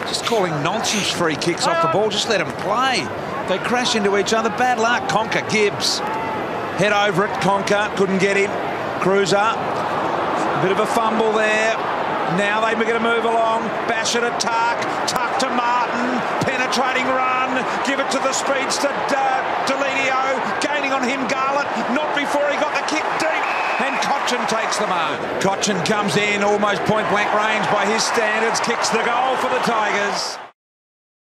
Just calling nonsense free kicks off the ball. Just let them play. They crash into each other. Bad luck. Conker, Gibbs. Head over it. Conker couldn't get him. Cruiser. A bit of a fumble there. Now they're going to move along. Bash it at Tuck. Tuck to Martin. Penetrating run. Give it to the speedster Delidio. Gaining on him, Garlett. Not before he got the kick deep. And Cochin takes the mark. Cochin comes in almost point blank range by his standards. Kicks the goal for the Tigers.